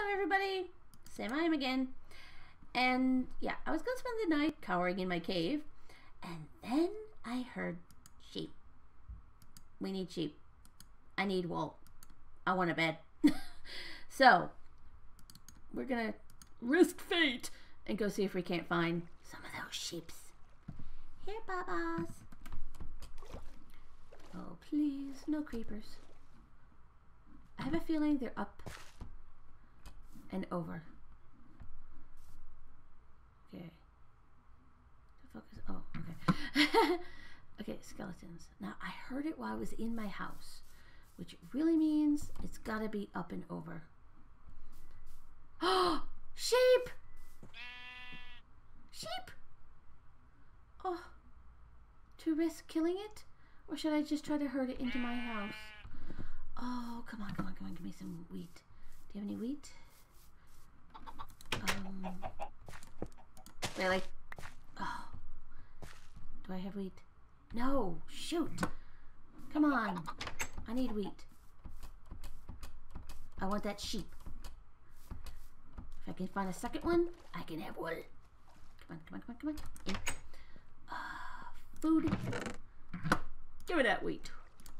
Hello everybody, Sam I am again. And yeah, I was gonna spend the night cowering in my cave, and then I heard sheep. We need sheep. I need wool. I want a bed. So we're gonna risk fate and go see if we can't find some of those sheeps. Here, babas. Oh please, no creepers. I have a feeling they're up and over. Okay. Focus. Oh, okay. Okay, skeletons. Now, I heard it while I was in my house, which really means it's gotta be up and over. Oh, sheep! Sheep! Oh, to risk killing it? Or should I just try to herd it into my house? Oh, come on, come on, come on. Give me some wheat. Do you have any wheat? Really? Oh. Do I have wheat? No, shoot. Come on. I need wheat. I want that sheep. If I can find a second one, I can have wool. Come on, come on, come on, come on. In. Food. Give me that wheat.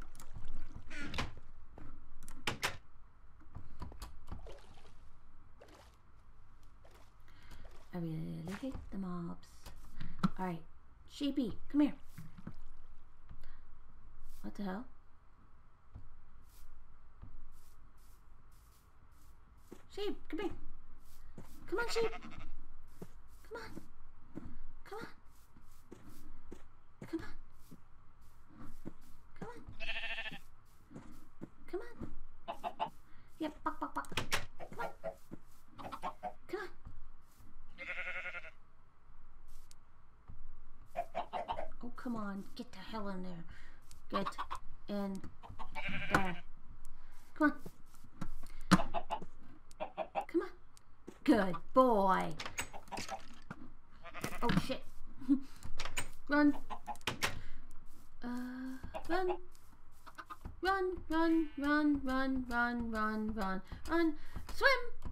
I really hate the mobs. Alright, sheepy, come here. What the hell? Sheep, come here. Come on, sheep. Come on. Come on. Come on. Come on. Come on. Yep, buck, buck, buck. Come on. Come on. Oh, come on. Get the hell in there. Get in there. Come on. Come on. Good boy. Oh, shit. Run. Run. Run, run, run, run, run, run, run, run. Swim.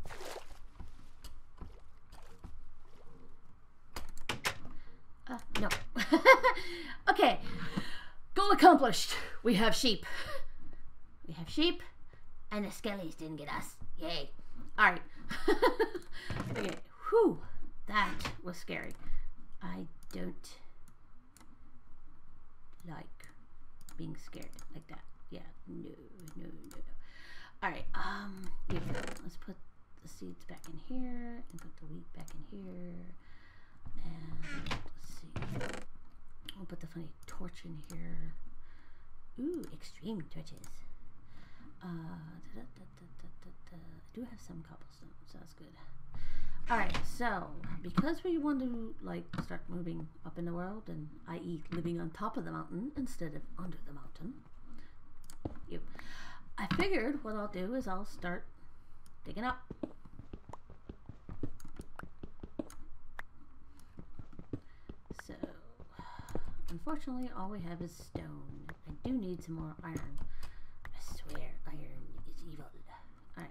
No. Okay. Goal accomplished. We have sheep. We have sheep. And the skellies didn't get us. Yay. Alright. Okay. Whew. That was scary. I don't like being scared like that. Yeah. No, no, no, no. Alright. Yeah. Let's put the seeds back in here. And put the wheat back in here. And let's see. We'll put the funny torch in here. Ooh, extreme torches. I do have some cobblestone, so that's good. Alright, so because we want to like start moving up in the world, and i.e. living on top of the mountain instead of under the mountain, I figured what I'll do is I'll start digging up. So, unfortunately, all we have is stone. I do need some more iron. I swear, iron is evil. Alright.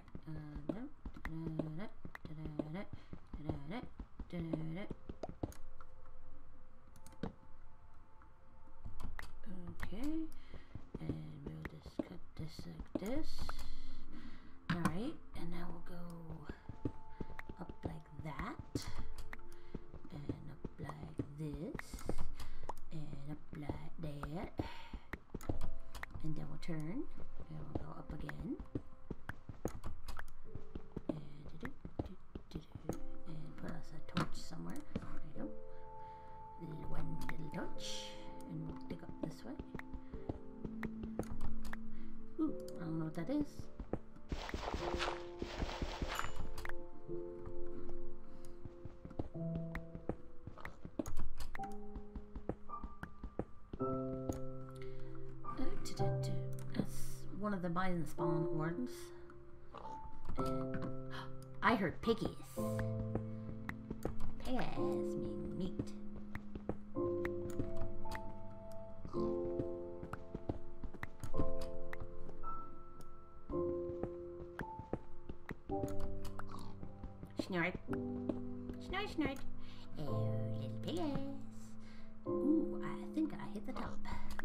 Okay. And we'll just cut this like this. Alright. And now we'll go up like that. And up like this. And up like that. And then we'll turn. And we'll go up again. And put us a torch somewhere. There you go. One little torch. And we'll dig up this way. Ooh, I don't know what that is. That's one of the mine spawn horns. And I heard piggies. Piggies mean meat. Snort. Snort, snort. Oh, little piggies. Ooh, I think I hit the top.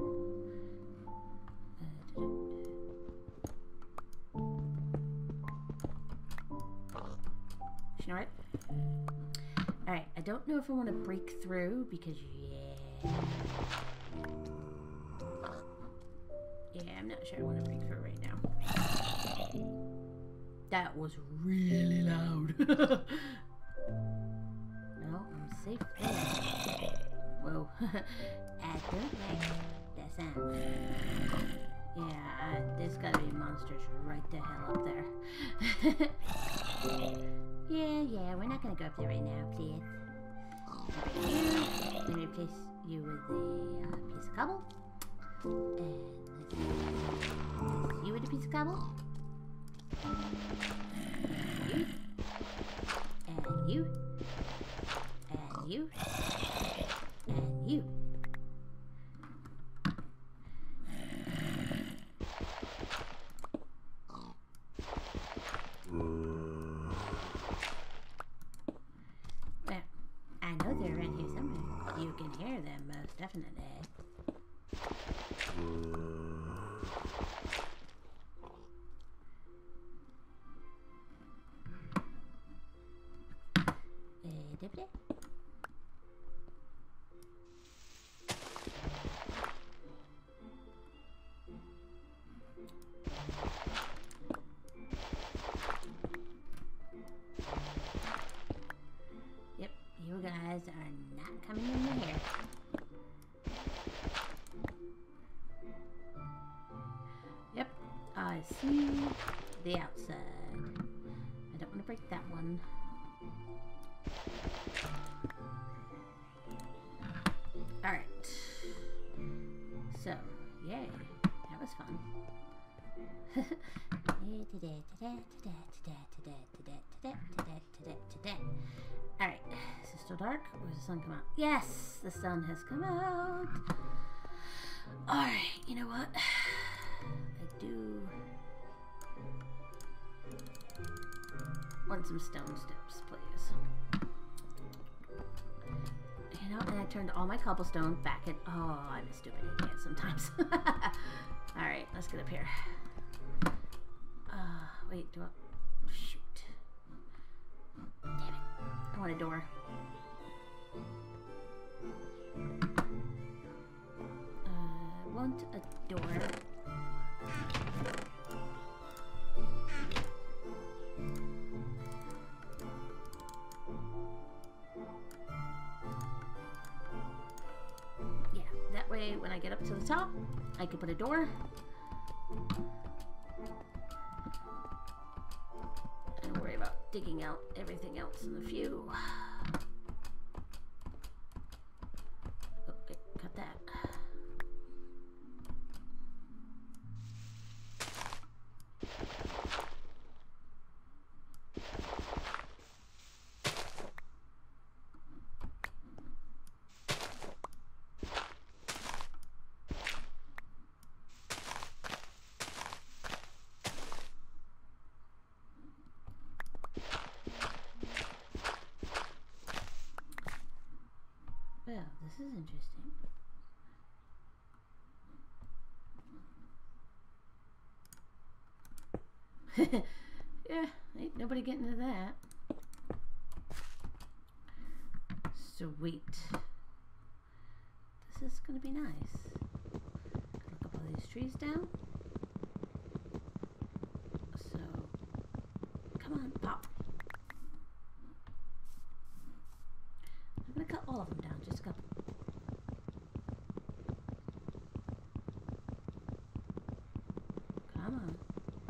Snort. Alright, I don't know if I want to break through because, yeah, I'm not sure I want to break through right now. That was really loud. No, I'm safe there. Whoa. I don't like that sound. Yeah, there's gotta be monsters right the hell up there. Yeah, we're not gonna go up there right now, please. Let me replace you with a piece of cobble. And let's you with a piece of cobble. And you. And you. And you. Well, I know they're around here somewhere. You can hear them, most definitely. Yep, you guys are not coming in here. Yep, I see the outside. I don't want to break that one. Alright. So, yay. That was fun. Alright. Is it still dark? Or has the sun come out? Yes! The sun has come out. Alright. You know what? I do want some stone steps, please. You know, and I turned all my cobblestone back in. Oh, I'm a stupid idiot sometimes. Alright, let's get up here. Wait, do I... Shoot. Damn it. I want a door. I want a door. Yeah, that way when I get up to the top, I can put a door. And worry about digging out everything else in the view. Oh, wait, cut that. Well, this is interesting. Yeah, ain't nobody getting to that. Sweet. This is gonna be nice. Look up all these trees down. So, come on, pop. I'm gonna cut all of them down, just a couple. Come on.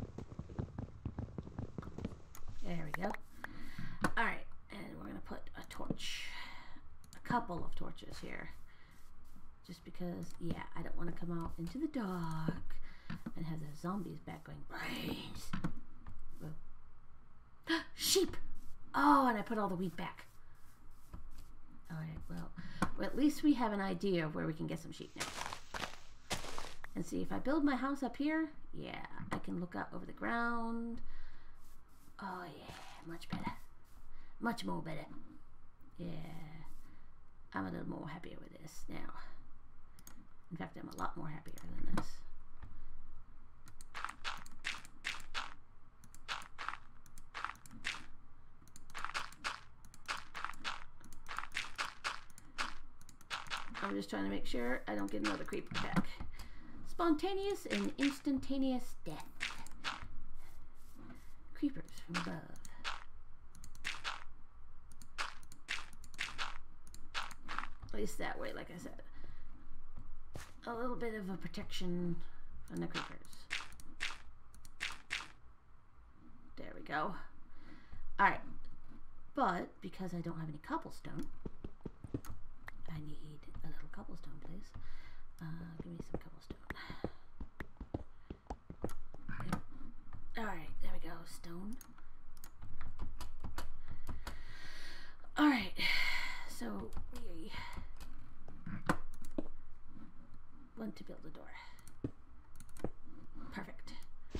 There we go. Alright, and we're gonna put a torch. A couple of torches here. Just because, yeah, I don't want to come out into the dark and have the zombies back going, brains. Sheep! Oh, and I put all the wheat back. Alright, well, at least we have an idea of where we can get some sheep now. And see, if I build my house up here, yeah, I can look out over the ground. Oh, yeah, much better. Much more better. Yeah. I'm a little more happier with this now. In fact, I'm a lot more happier than this. I'm just trying to make sure I don't get another creeper attack. Spontaneous and instantaneous death. Creepers from above. At least that way, like I said. A little bit of a protection from the creepers. There we go. Alright. But because I don't have any cobblestone, I need a little cobblestone, please. Give me some cobblestone. Alright, there we go. Stone. Alright. So we want to build a door. Perfect.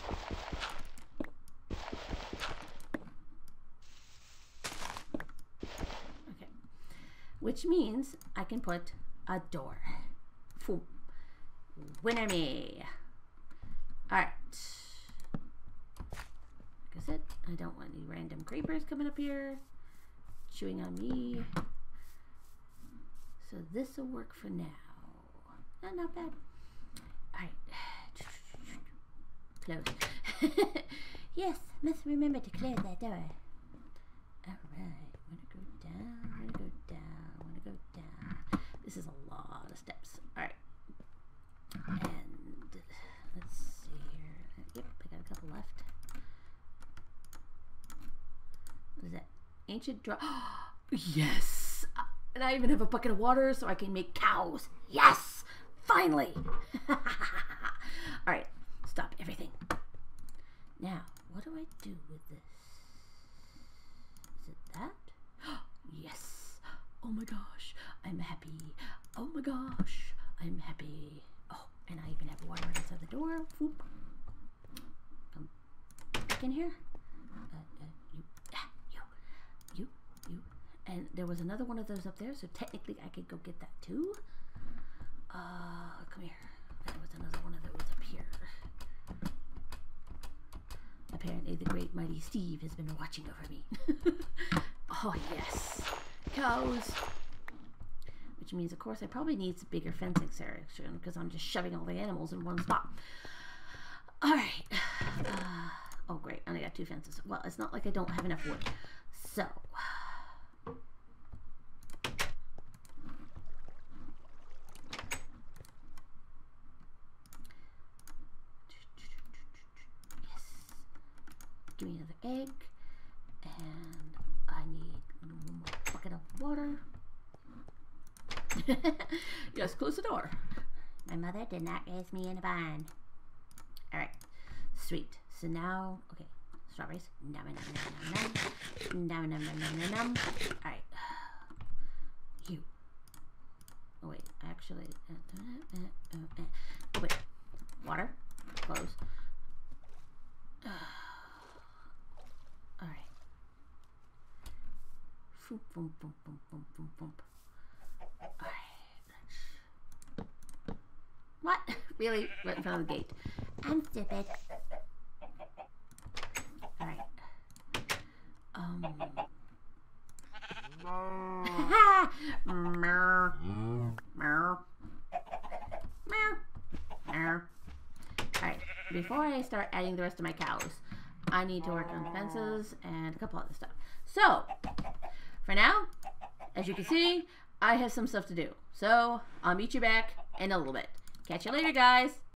Okay. Which means I can put a door. Boom. Winner me. Alright. Like I said, I don't want any random creepers coming up here, chewing on me. So this will work for now. Not bad. Alright. Close. Yes, must remember to close that door. Alright. Wanna go down, wanna go down, wanna go down. This is a lot of steps. Alright. And let's see here. Yep, I got a couple left. What is that? Ancient draw. Yes! And I even have a bucket of water so I can make cows. Yes! Finally! Alright, stop everything. Now, what do I do with this? Is it that? Yes! Oh my gosh, I'm happy. Oh my gosh, I'm happy. Oh, and I even have water inside the door. Whoop. Come back in here. You. And there was another one of those up there, so technically I could go get that too. Come here. There was another one of those up here. Apparently the great mighty Steve has been watching over me. Oh yes. Cows. Which means of course I probably need some bigger fencing section because I'm just shoving all the animals in one spot. Alright. Oh great, I only got 2 fences. Well, it's not like I don't have enough wood. So give me another egg, and I need one more bucket of water. Yes, close the door. My mother did not raise me in a barn. Alright, sweet. So now, okay, strawberries. Nom nom nom nom nom. Nom nom nom nom nom. Alright. You. Oh wait, actually. Oh wait. Water. Close. Alright. Boom, boom, boom, boom, boom, boom, boom. Alright. What? Really? Right in front of the gate. I'm stupid. Alright. Alright. Before I start adding the rest of my cows, I need to work on fences and a couple other stuff. So, for now, as you can see, I have some stuff to do. So, I'll meet you back in a little bit. Catch you later, guys.